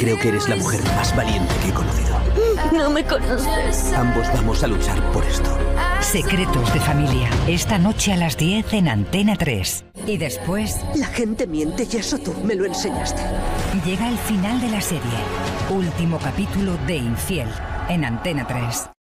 Creo que eres la mujer más valiente que he conocido. No me conoces. Ambos vamos a luchar por esto. Secretos de familia. Esta noche a las 10 en Antena 3. Y después La gente miente y eso tú me lo enseñaste. llega el final de la serie. Último capítulo de Infiel en Antena 3.